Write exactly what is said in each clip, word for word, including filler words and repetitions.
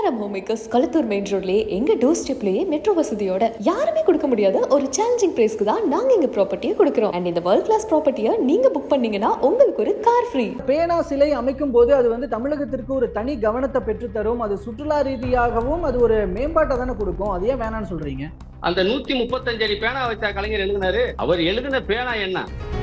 from homemakers Kalaignar main roadலயே எங்க door ஸ்டெப்லயே metro வசதியோட யாருமே கொடுக்க முடியாத ஒரு சேலஞ்சிங் பிரைஸ்க்கு தான் நாங்க எங்க ப்ராப்பர்ட்டியை கொடுக்கிறோம். அண்ட் இந்த வேர்ல்ட் கிளாஸ் ப்ராப்பர்ட்டியை நீங்க புக் பண்ணீங்கன்னா உங்களுக்கு ஒரு கார் ஃப்ரீ. பேனா சிலை அமைக்கும் போது அது வந்து தமிழகத்திற்கு ஒரு தனி கவனத்தை பெற்று தரும். அது சுற்றுலா ரீதியாகவும் அது ஒரு மேம்பாட்டை தானே கொடுக்கும். அது ஏன் வேணான்னு சொல்றீங்க? அந்த நூத்தி முப்பத்தஞ்சு அடி பேனா வச்சா கலைஞர் எழுதினாரு. அவர் எழுதின பேனா என்ன?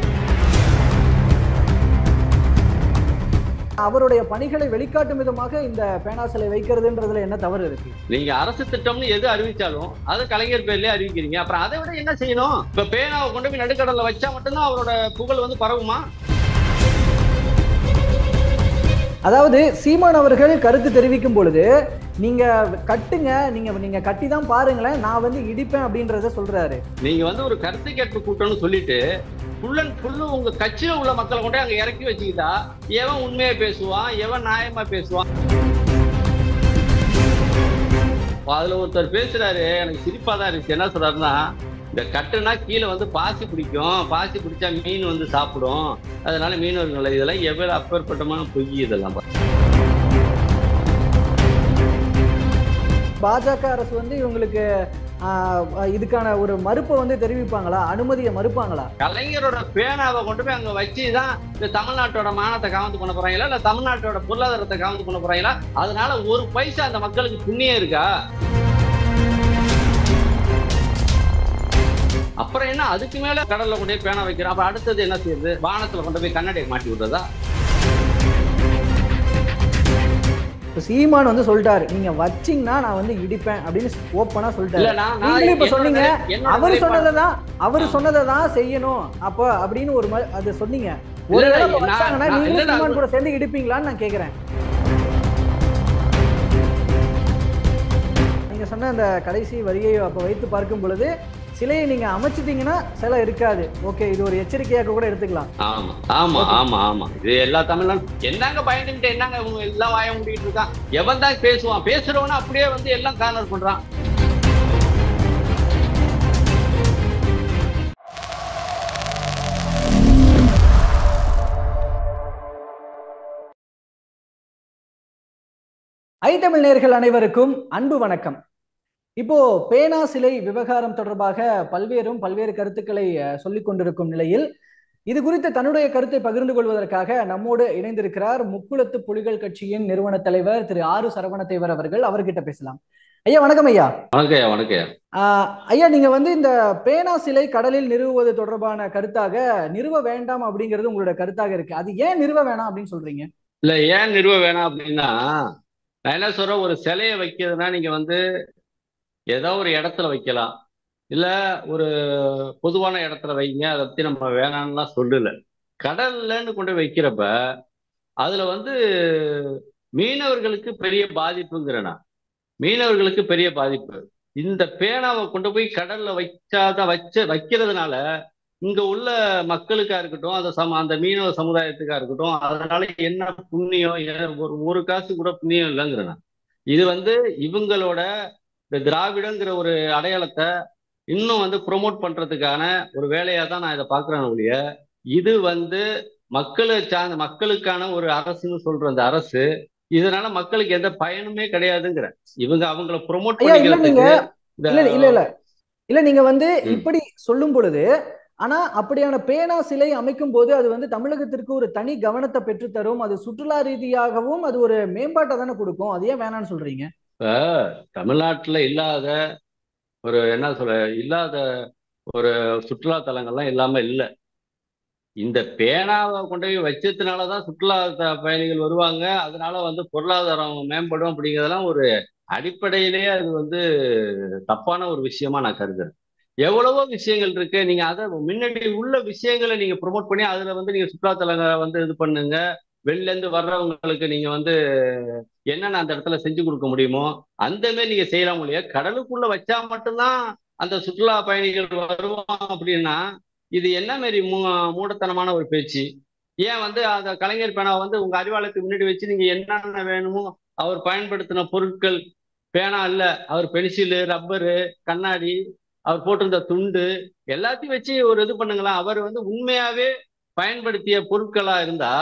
அவருடைய பணிகளை வெளிக்காட்டும் விதமாக இந்த பேனா சிலை வைக்கிறதுன்றதுல என்ன தவறு இருக்கு? நீங்க அரசு திட்டம்னு எது அறிவிச்சாலும் அது கலைஞர் பேர்லயே அறிவிக்கிறீங்க. அப்புறம் அதை விட என்ன செய்யணும்? இப்ப பேனாவை கொண்டு போய் நடுக்கடல்ல வச்சா மட்டும்தான் அவரோட புகழ் வந்து பரவுமா? அதாவது சீமான் அவர்கள் கருத்து தெரிவிக்கும் பொழுது நீங்க கட்டுங்க, நீங்க நீங்க கட்டி தான் பாருங்களேன், நான் வந்து இடிப்பேன் அப்படின்றத சொல்றாரு. நீங்க வந்து ஒரு கருத்து கேட்பு கூட்டம்னு சொல்லிட்டு ஃபுல் அண்ட் ஃபுல்லு உங்க கட்சியில உள்ள மக்களை கொண்டே அங்க இறக்கி வச்சுக்கிட்டா எவன் உண்மையா பேசுவான், எவன் நியாயமா பேசுவான்? அதுல ஒருத்தர் பேசுறாரு, எனக்கு சிரிப்பா தான் இருக்கு. என்ன சொல்றாருன்னா, இந்த கட்டுனா கீழே வந்து பாசி பிடிக்கும், பாசி பிடிச்சா மீன் வந்து சாப்பிடும், அதனால மீனவர்கள் இதெல்லாம் எவ்வளவு அப்பேற்பட்டமான பொய் இதெல்லாம். பாஜக அரசு வந்து இவங்களுக்கு இதுக்கான ஒரு மறுப்பை வந்து தெரிவிப்பாங்களா, அனுமதியை மறுப்பாங்களா? கலைஞரோட பேனாவை கொண்டு போய் அங்க வச்சுதான் இந்த தமிழ்நாட்டோட மானத்தை காவந்து பண்ண போறாங்களா, இல்ல தமிழ்நாட்டோட பொருளாதாரத்தை காவந்து பண்ண போறாங்களா? அதனால ஒரு பைசா அந்த மக்களுக்கு புண்ணியம் இருக்கா? அப்புறம் என்ன, அதுக்கு மேல கடல்ல கொண்டு போய் பேனா வைக்கிறோம். அப்புறம் அடுத்தது என்ன செய்யுது? வானத்துல கொண்டு போய் கண்ணாடியை மாட்டி விடுறதா? சீமான் வந்து சொல்லிட்டாரு, நீங்க வச்சீங்கன்னா நான் வந்து இடிப்பேன் அப்படின்னு ஓப்பனா சொல்லிட்டாரு. நீங்களே இப்ப சொன்னீங்க அவரு சொன்னதான் அவரு சொன்னதான் செய்யணும் அப்ப அப்படின்னு ஒரு அது சொன்னீங்க. ஒரு வச்சாங்கன்னா நீங்க சீமான் கூட சேர்ந்து இடிப்பீங்களான்னு நான் கேக்குறேன். நீங்க சொன்ன அந்த கடைசி வரியை அப்ப வைத்து பார்க்கும் பொழுது சிலையை நீங்க அமைச்சிட்டீங்கன்னா சிலை இருக்காது. ஓகே, இது ஒரு எச்சரிக்கையாக கூட எடுத்துக்கலாம். ஆமா ஆமா ஆமா ஆமா இது எல்லா தமிழ்நாடு என்னங்க பயந்துட்டு என்னங்க இவங்க எல்லாம் வாய முடிக்கிட்டு இருக்கான். எவன் தான் பேசுவான், பேசுறவனா அப்படியே வந்து எல்லாம் கார்னர் பண்றான். ஐ தமிழ் நேயர்கள் அனைவருக்கும் அன்பு வணக்கம். இப்போ பேனா சிலை விவகாரம் தொடர்பாக பல்வேறும் பல்வேறு கருத்துக்களை சொல்லிக் கொண்டிருக்கும் நிலையில் இது குறித்து தன்னுடைய கருத்தை பகிர்ந்து கொள்வதற்காக நம்மோடு இணைந்திருக்கிறார் முக்குளத்து புலிகள் கட்சியின் நிறுவன தலைவர் திரு ஆறு சரவணதேவர் அவர்கள். அவர்கிட்ட பேசலாம். ஐயா வணக்கம். ஐயா வணக்கம். வணக்கம் ஐயா, நீங்க வந்து இந்த பேனா சிலை கடலில் நிறுவுவது தொடர்பான கருத்தாக நிறுவ வேண்டாம் அப்படிங்கிறது உங்களோட கருத்தாக இருக்கு. அது ஏன் நிறுவ வேணாம் அப்படின்னு சொல்றீங்க? இல்ல, ஏன் நிறுவ வேணாம் அப்படின்னா, நான் என்ன சொல்றேன், ஒரு சிலையை வைக்கிறதுனா நீங்க வந்து ஏதோ ஒரு இடத்துல வைக்கலாம், இல்ல ஒரு பொதுவான இடத்துல வைங்க, அதை பத்தி நம்ம வேணாம்லாம் சொல்லல. கடல்லன்னு கொண்டு வைக்கிறப்ப அதுல வந்து மீனவர்களுக்கு பெரிய பாதிப்புங்கிறனா, மீனவர்களுக்கு பெரிய பாதிப்பு. இந்த பேனாவை கொண்டு போய் கடல்ல வைக்காத வச்ச வைக்கிறதுனால இங்க உள்ள மக்களுக்கா இருக்கட்டும், அந்த சம அந்த மீனவ சமுதாயத்துக்கா இருக்கட்டும், அதனால என்ன புண்ணியம்? ஒரு ஒரு காசு கூட புண்ணியம் இல்லைங்கிறனா. இது வந்து இவங்களோட இந்த திராவிடங்கிற ஒரு அடையாளத்தை இன்னும் வந்து ப்ரொமோட் பண்றதுக்கான ஒரு வேலையா தான் நான் இதை பாக்குறேன் ஒழிய, இது வந்து மக்களை சார்ந்த மக்களுக்கான ஒரு அரசுன்னு சொல்ற அந்த அரசு, இதனால மக்களுக்கு எந்த பயனுமே கிடையாதுங்கிற. இவங்க அவங்கள ப்ரொமோட் பண்ணிக்கிறதுக்கு இல்ல இல்ல இல்ல இல்ல நீங்க வந்து இப்படி சொல்லும் பொழுது, ஆனா அப்படியான பேனா சிலை அமைக்கும் போது அது வந்து தமிழகத்திற்கு ஒரு தனி கவனத்தை பெற்று தரும். அது சுற்றுலா ரீதியாகவும் அது ஒரு மேம்பாட்டை தானே கொடுக்கும். அது ஏன் வேணான்னு சொல்றீங்க? இப்ப தமிழ்நாட்டுல இல்லாத ஒரு என்ன சொல்ற இல்லாத ஒரு சுற்றுலா தலங்கள்லாம் இல்லாம இல்லை. இந்த பேனாவை கொண்டு போய் வச்சதுனாலதான் சுற்றுலா பயணிகள் வருவாங்க, அதனால வந்து பொருளாதாரம் மேம்படும் அப்படிங்கிறதெல்லாம் ஒரு அடிப்படையிலேயே அது வந்து தப்பான ஒரு விஷயமா நான் கருதுறேன். எவ்வளவோ விஷயங்கள் இருக்கு, நீங்க அதை முன்னாடி உள்ள விஷயங்களை நீங்க ப்ரொமோட் பண்ணி அதுல வந்து நீங்க சுற்றுலாத்தலங்களை வந்து இது பண்ணுங்க. வெளில இருந்து வர்றவங்களுக்கு நீங்க வந்து என்னென்ன அந்த இடத்துல செஞ்சு கொடுக்க முடியுமோ அந்த மாதிரி நீங்க செய்யலாம் இல்லையா? கடலுக்குள்ள வச்சா மட்டும்தான் அந்த சுற்றுலா பயணிகள் வருவான் அப்படின்னா இது என்ன மாரி மூ மூடத்தனமான ஒரு பேச்சு? ஏன் வந்து அந்த கலைஞர் பேனா வந்து உங்க அறிவாலயத்துக்கு முன்னாடி வச்சு நீங்க என்னென்ன வேணுமோ அவர் பயன்படுத்தின பொருட்கள், பேனா இல்ல, அவர் பென்சிலு, ரப்பரு, கண்ணாடி, அவர் போட்டிருந்த துண்டு எல்லாத்தையும் வச்சு ஒரு இது பண்ணுங்களா. அவர் வந்து உண்மையாவே பயன்படுத்திய பொருட்களா இருந்தா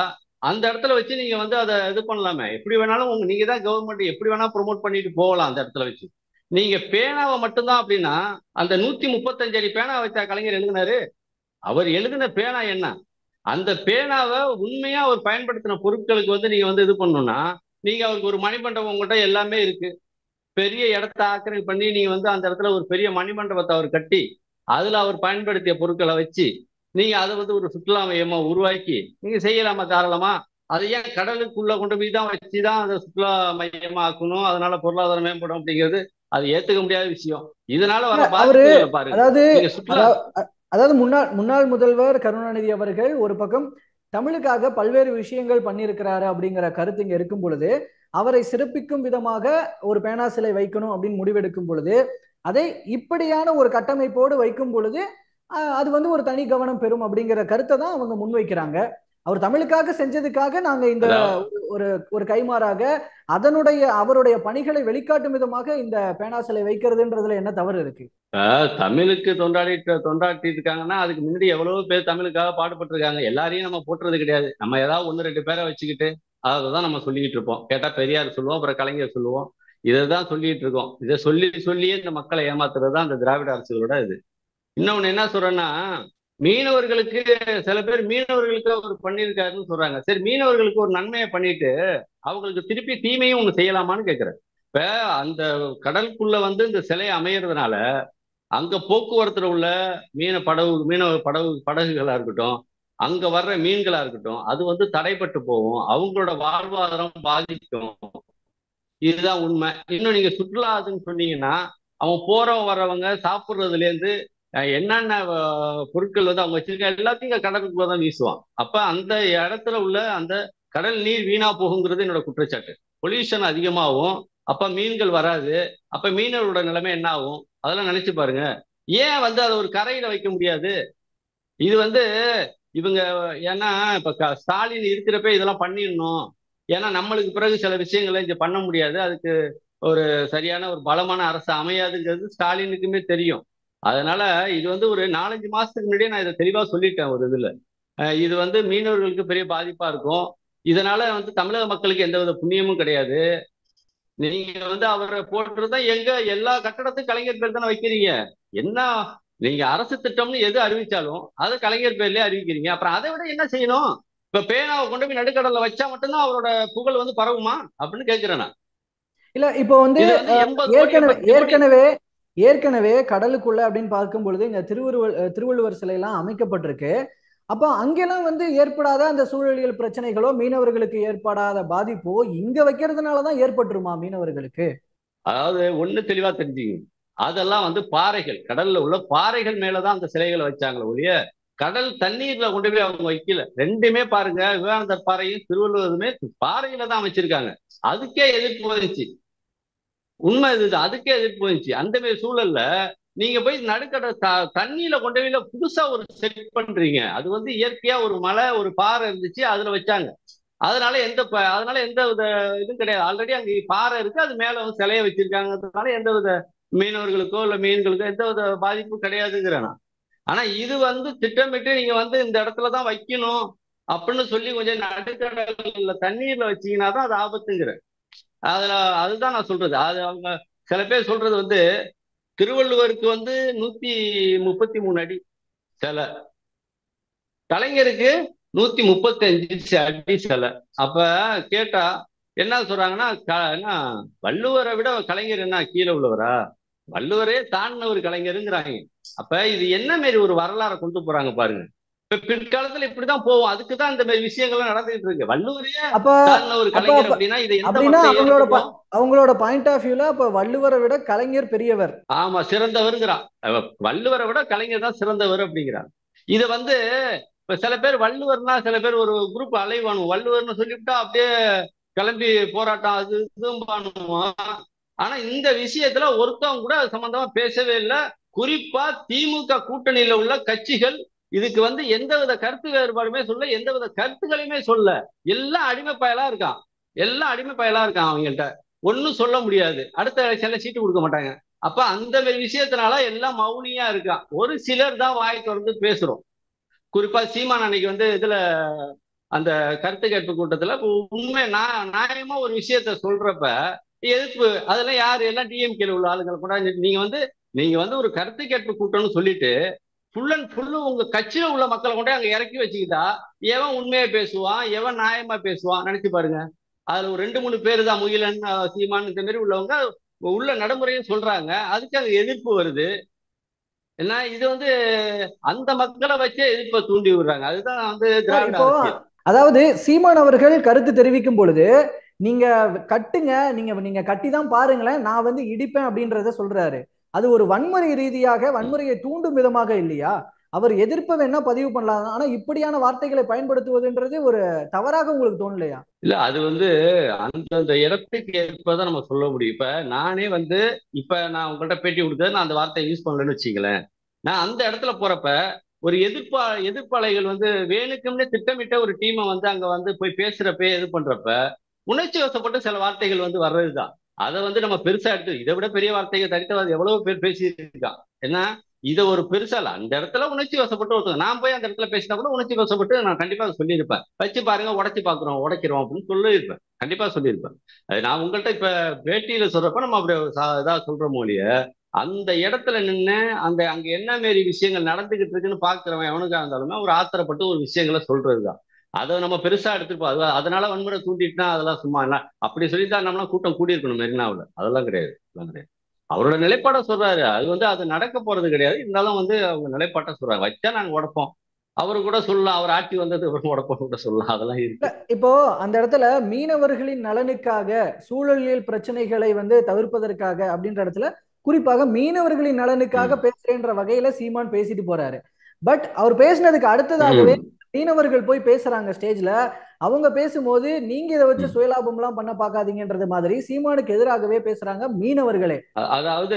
அந்த இடத்துல வச்சு நீங்க வந்து அதை இது பண்ணலாமே. எப்படி வேணாலும் உங்க நீங்க தான் கவர்மெண்ட் எப்படி வேணா ப்ரொமோட் பண்ணிட்டு போகலாம் அந்த இடத்துல வச்சு. நீங்க பேனாவை மட்டும்தான் அப்படின்னா அந்த நூத்தி முப்பத்தஞ்சு அடி பேனா வச்சா கலைஞர் எழுதினாரு? அவர் எழுதின பேனா என்ன? அந்த பேனாவை உண்மையா அவர் பயன்படுத்தின பொருட்களுக்கு வந்து நீங்க வந்து இது பண்ணணும்னா நீங்க அவருக்கு ஒரு மணிமண்டபம் உங்கள்கிட்ட எல்லாமே இருக்கு. பெரிய இடத்த ஆக்கிரமிப்பு பண்ணி நீங்க வந்து அந்த இடத்துல ஒரு பெரிய மணிமண்டபத்தை அவர் கட்டி அதுல அவர் பயன்படுத்திய பொருட்களை வச்சு நீங்க அதை வந்து ஒரு சுற்றுலா மையமா உருவாக்கி நீங்க செய்யலாமா தாராளமா? அதை ஏன் கடலுக்குள்ள கொண்டு போய் தான் வச்சுதான் அந்த சுற்றுலா மையமா ஆக்கணும், அதனால பொருளாதாரம் மேம்படும் அப்படிங்கிறது அது ஏத்துக்க முடியாத விஷயம். இதனால இல்ல வர அவரு பாதிப்புகளை பாருங்க. அதாவது நீங்க சுற்றுலா அதா- அ- அதாவது முன்னாள் முன்னாள் முதல்வர் கருணாநிதி அவர்கள் ஒரு பக்கம் தமிழுக்காக பல்வேறு விஷயங்கள் பண்ணியிருக்கிறாரு அப்படிங்கிற கருத்து இங்க இருக்கும் பொழுது, அவரை சிறப்பிக்கும் விதமாக ஒரு பேனா சிலை வைக்கணும் அப்படின்னு முடிவெடுக்கும் பொழுது, அதை இப்படியான ஒரு கட்டமைப்போடு வைக்கும் பொழுது அஹ், அது வந்து ஒரு தனி கவனம் பெறும் அப்படிங்கிற கருத்தை தான் அவங்க முன்வைக்கிறாங்க. அவர் தமிழுக்காக செஞ்சதுக்காக நாங்க இந்த அதாவது ஒரு ஒரு கைமாறாக அதனுடைய அவருடைய பணிகளை வெளிக்காட்டும் விதமாக இந்த பேனா சிலை வைக்கிறதுன்றதுல என்ன தவறு இருக்கு? தமிழுக்கு தொண்டாடிட்டு தொண்டாட்டி இருக்காங்கன்னா அதுக்கு முன்னாடி எவ்வளவோ பேர் தமிழுக்காக பாடுபட்டிருக்காங்க. எல்லாரையும் நம்ம போட்டுறது கிடையாது. நம்ம ஏதாவது ஒன்று ரெண்டு பேரை வச்சுக்கிட்டு அதை தான் நம்ம சொல்லிக்கிட்டு இருப்போம். கேட்டா பெரியார் சொல்லுவோம், அப்புறம் கலைஞர் சொல்லுவோம். இதை தான் சொல்லிட்டு இருக்கோம். இதை சொல்லி சொல்லியே இந்த மக்களை ஏமாத்துறது தான் இந்த திராவிட அரசுகளோட இது. இன்னொன்னு என்ன சொல்றேன்னா, மீனவர்களுக்கு சில பேர் மீனவர்களுக்கு அவர் பண்ணியிருக்காருன்னு சொல்றாங்க. சரி, மீனவர்களுக்கு ஒரு நன்மையை பண்ணிட்டு அவங்களுக்கு திருப்பி தீமையும் ஒண்ணு செய்யலாமான்னு கேட்கிறேன். இப்ப அந்த கடலுக்குள்ள வந்து இந்த சிலை அமையறதுனால அங்க போக்குவரத்துல உள்ள மீன படகு மீனவ படகு படகுகளா இருக்கட்டும், அங்க வர்ற மீன்களா இருக்கட்டும், அது வந்து தடைப்பட்டு போகும், அவங்களோட வாழ்வாதாரம் பாதிக்கும். இதுதான் உண்மை. இன்னும் நீங்க சுற்றுலாதுன்னு சொன்னீங்கன்னா அவங்க போறவங்க வர்றவங்க சாப்பிட்றதுல இருந்து அஹ், என்னென்ன அஹ், பொருட்கள் வந்து அவங்க வச்சிருக்க எல்லாத்தையும் இங்க கடலுக்குள்ள தான் வீசுவான். அப்ப அந்த இடத்துல உள்ள அந்த கடல் நீர் வீணா போகுங்கிறது என்னோட குற்றச்சாட்டு. பொல்யூஷன் அதிகமாகும். அப்ப மீன்கள் வராது. அப்ப மீனவரோட நிலைமை என்ன ஆகும் அதெல்லாம் நினைச்சு பாருங்க. ஏன் வந்து அதை ஒரு கரையில வைக்க முடியாது? இது வந்து இவங்க ஏன்னா இப்ப க- ஸ்டாலின் இருக்கிறப்ப இதெல்லாம் பண்ணிடணும். ஏன்னா நம்மளுக்கு பிறகு சில விஷயங்களை இங்க பண்ண முடியாது, அதுக்கு ஒரு சரியான ஒரு பலமான அரசு அமையாதுங்கிறது ஸ்டாலினுக்குமே தெரியும். அதனால இது வந்து ஒரு நாலஞ்சு மாசத்துக்கு முன்னாடியே நான் இதை தெளிவா சொல்லிட்டேன் ஒரு இதுல. அஹ் இது வந்து மீனவர்களுக்கு பெரிய பாதிப்பா இருக்கும். இதனால வந்து தமிழக மக்களுக்கு எந்தவித புண்ணியமும் கிடையாது. நீங்க வந்து அவரை போட்டுறதா எங்க எல்லா கட்டடத்துக்கும் கலைஞர் பேர் தானே வைக்கிறீங்க. என்ன நீங்க அரசு திட்டம்னு எது அறிவிச்சாலும் அதை கலைஞர் பேர்லயே அறிவிக்கிறீங்க. அப்புறம் அதை விட என்ன செய்யணும்? இப்ப பேனாவை கொண்டு போய் நடுக்கடல்ல வச்சா மட்டும்தான் அவரோட புகழ் வந்து பரவுமா அப்படின்னு கேட்கிறேன் நான். இல்ல இப்போ வந்து இது வந்து அஹ், எண்பது கோடி ஏற்கனவே எண்பத்தஞ்சு கோடி ஏற்கனவே ஏற்கனவே கடலுக்குள்ள அப்படின்னு பார்க்கும் பொழுது இந்த திருவள்ளுவர் அஹ், திருவள்ளுவர் சிலை எல்லாம் அமைக்கப்பட்டிருக்கு. அப்போ அங்கெல்லாம் வந்து ஏற்படாத அந்த சூழலியல் பிரச்சனைகளோ மீனவர்களுக்கு ஏற்படாத பாதிப்போ இங்க வைக்கிறதுனாலதான் ஏற்பட்டுருமா மீனவர்களுக்கு? அதாவது ஒண்ணு தெளிவா தெரிஞ்சுங்க. அதெல்லாம் வந்து பாறைகள், கடல்ல உள்ள பாறைகள் மேலதான் அந்த சிலைகளை வச்சாங்களே ஒழிய கடல் தண்ணீர்ல கொண்டு போய் அவங்க வைக்கல. ரெண்டுமே பாருங்க, விவேகானந்தர் பாறையும் திருவள்ளுவருமே பாறையில தான் அமைச்சிருக்காங்க. அதுக்கே எதிர்ப்பு வந்துச்சு. உண்மை இதுதான், அதுக்கே எதிர்ப்பு வந்துச்சு. அந்த மாதிரி சூழல்ல நீங்க போய் நடுக்கட த தண்ணியில கொண்டு போய் புதுசா ஒரு செட் பண்றீங்க. அது வந்து இயற்கையா ஒரு மலை ஒரு பாறை இருந்துச்சு அதுல வச்சாங்க. அதனால எந்த ப- அதனால எந்த வித இதுவும் கிடையாது. ஆல்ரெடி அங்க பாறை இருக்கு, அது மேல வந்து சிலைய வச்சிருக்காங்கிறதுனால எந்த வித மீனவர்களுக்கோ இல்ல மீன்களுக்கோ எந்த வித பாதிப்பும் கிடையாதுங்கிறேன் நான். ஆனா இது வந்து திட்டமிட்டு நீங்க வந்து இந்த இடத்துலதான் வைக்கணும் அப்படின்னு சொல்லி கொஞ்சம் நடுக்கடல்ல தண்ணீர்ல வச்சீங்கன்னா தான் அது ஆபத்துங்கிற. அதுல அதுதான் நான் சொல்றது. அது அவங்க சில பேர் சொல்றது வந்து திருவள்ளுவருக்கு வந்து நூத்தி முப்பத்தி மூணு அடி சிலை, கலைஞருக்கு நூத்தி முப்பத்தி அஞ்சு அடி சிலை. அப்ப கேட்டா என்ன சொல்றாங்கன்னா க- என்ன வள்ளுவரை விட கலைஞர் என்ன கீழே உள்ளவரா? வள்ளுவரே தாண்டின ஒரு கலைஞருங்கிறாங்க. அப்ப இது என்ன மாரி ஒரு வரலாறை கொண்டு போறாங்க பாருங்க. இப்ப பிற்காலத்துல இப்படிதான் போவோம். அதுக்குதான் இந்த மாதிரி விஷயங்கள்லாம் நடந்துகிட்டு இருக்கு. வள்ளுவரே அப்ப தாண்டின ஒரு அப்ப கலைஞர் அப்ப அப்படின்னா இதை எந்த அப்படின்னா மக்கள் அவங்களோட ப- ஏத்துக்குவோம்? அவங்களோட பாயிண்ட் ஆஃப் வியூல அப்ப வள்ளுவரை விட கலைஞர் பெரியவர். ஆமா, சிறந்தவருங்கிறான். அவ வள்ளுவரை விட கலைஞர் தான் சிறந்தவர் அப்படிங்கிறான். இது வந்து இப்ப சில பேர் வள்ளுவர்னா சில பேர் ஒரு குரூப் அலைவானும் வள்ளுவர்னு சொல்லிவிட்டா அப்படியே கிளம்பி போராட்டம் அது இதுவும் பண்ணுவான். ஆனா இந்த விஷயத்துல ஒருத்தவங்க கூட அது சம்பந்தமா பேசவே இல்லை. குறிப்பா திமுக கூட்டணியில உள்ள கட்சிகள் இதுக்கு வந்து எந்தவித கருத்து வேறுபாடுமே சொல்ல, எந்தவித கருத்துக்களையுமே சொல்ல. எல்லாம் அடிமை பயலா இருக்கான். எல்லாம் அடிமை பயலா இருக்கான். அவங்கள்ட்ட ஒன்னும் சொல்ல முடியாது. அடுத்த எலெக்ஷன்ல சீட்டு கொடுக்க மாட்டாங்க. அப்ப அந்த மாதிரி விஷயத்தினால எல்லாம் மௌனியா இருக்கான். ஒரு சிலர் தான் வாய் திறந்து பேசுறோம். குறிப்பா சீமான் அன்னைக்கு வந்து இதுல அந்த கருத்து கேட்பு கூட்டத்துல உண்மை நான் நியாயமா ஒரு விஷயத்த சொல்றப்ப எதிர்ப்பு அதெல்லாம் யாரு எல்லாம் டிஎம்கேல உள்ள ஆளுங்களை கூட நீங்க வந்து நீங்க வந்து ஒரு கருத்து கேட்பு கூட்டம்னு சொல்லிட்டு ஃபுல் அண்ட் ஃபுல்லு உங்க கட்சியில உள்ள மக்களை கொண்டே அங்க இறக்கி வச்சுக்கிட்டா எவன் உண்மையை பேசுவான் எவன் நியாயமா பேசுவான் நினைச்சு பாருங்க. அதுல ஒரு ரெண்டு மூணு பேர் தான் முகிலன் சீமான் இந்த மாதிரி உள்ளவங்க உள்ள நடைமுறையும் சொல்றாங்க. அதுக்கு அங்க எதிர்ப்பு வருது. ஏன்னா இது வந்து அந்த மக்களை வச்சே எதிர்ப்பை தூண்டி விடுறாங்க. அதுதான் வந்து திராவிட இப்போ அரசியல். அதாவது சீமான் அவர்கள் கருத்து தெரிவிக்கும் பொழுது நீங்க கட்டுங்க, நீங்க நீங்க கட்டி தான் பாருங்களேன், நான் வந்து இடிப்பேன் அப்படின்றத சொல்றாரு. அது ஒரு வன்முறை ரீதியாக வன்முறையை தூண்டும் விதமாக இல்லையா? அவர் எதிர்ப்பை வேணா பதிவு பண்ணலாம், ஆனா இப்படியான வார்த்தைகளை பயன்படுத்துவதுன்றது ஒரு தவறாக உங்களுக்கு தோணலையா? இல்ல அது வந்து அந்தந்த இடத்துக்கு ஏற்பதான் நம்ம சொல்ல முடியும். இப்ப நானே வந்து இப்ப நான் உங்கள்கிட்ட பேட்டி கொடுத்தது நான் அந்த வார்த்தையை யூஸ் பண்ணலன்னு வச்சுங்களேன். நான் அந்த இடத்துல போறப்ப ஒரு எதிர்ப்பா எதிர்ப்பாளைகள் வந்து வேணுக்கும்னே திட்டமிட்ட ஒரு டீமை வந்து அங்க வந்து போய் பேசுறப்ப இது பண்றப்ப உணர்ச்சி வசப்பட்டு சில வார்த்தைகள் வந்து வர்றதுதான். அதை வந்து நம்ம பெருசா எடுத்து இதை விட பெரிய வார்த்தைகள் தனித்தவாதி எவ்வளவு பேர் பேசிட்டு இருக்கான். ஏன்னா இதை ஒரு பெருசா இல்ல அந்த இடத்துல உணர்ச்சி வசப்பட்டு ஒருத்தங்க நான் போய் அந்த இடத்துல பேசினா கூட உணர்ச்சி வசப்பட்டு நான் கண்டிப்பா அதை சொல்லியிருப்பேன். வச்சு பாருங்க உடைச்சு பாக்குறோம் உடைக்கிறோம் அப்படின்னு சொல்லியிருப்பேன். கண்டிப்பா சொல்லியிருப்பேன். அது நான் உங்கள்கிட்ட இப்ப பேட்டியில சொல்றப்ப நம்ம அப்படி இதா சொல்றோம் மொழிய அந்த இடத்துல நின்று அந்த அங்க என்ன மாரி விஷயங்கள் நடந்துகிட்டு இருக்குன்னு பாக்குறவன் எவனுக்கா இருந்தாலுமே ஒரு ஆத்திரப்பட்டு ஒரு விஷயங்களை சொல்றதுதான். அதை நம்ம பெருசா எடுத்துப்போம். அது அதனால வன்முறை தூண்டிட்டுனா அதெல்லாம் சும்மா என்ன அப்படி சொல்லித்தான் நம்மளாம் கூட்டம் கூடி இருக்கணும் மெரினாவில். அதெல்லாம் கிடையாது. அதெல்லாம் கிடையாது. அவரோட நிலைப்பாட சொல்றாரு. அது வந்து அது நடக்க போறது கிடையாது. இருந்தாலும் வந்து அவங்க நிலைப்பாட்டை சொல்றாங்க. வச்சா நாங்க உடைப்போம். அவரு கூட சொல்லலாம். அவர் ஆட்சி வந்தது உடப்போம் கூட சொல்லலாம். அதெல்லாம் இருக்கு. இப்போ அந்த இடத்துல மீனவர்களின் நலனுக்காக சூழலியல் பிரச்சனைகளை வந்து தவிர்ப்பதற்காக அப்படின்ற இடத்துல குறிப்பாக மீனவர்களின் நலனுக்காக ம். பேசுறேன்ற வகையில சீமான் பேசிட்டு போறாரு. பட் அவர் பேசினதுக்கு அடுத்ததாகவே ம். மீனவர்கள் போய் பேசுறாங்க ஸ்டேஜ்ல. அவங்க பேசும்போது நீங்க இதை வச்சு ம். சுயலாபம் எல்லாம் பண்ண பாக்காதீங்கன்றது மாதிரி சீமானுக்கு எதிராகவே பேசுறாங்க மீனவர்களே. அ- அதாவது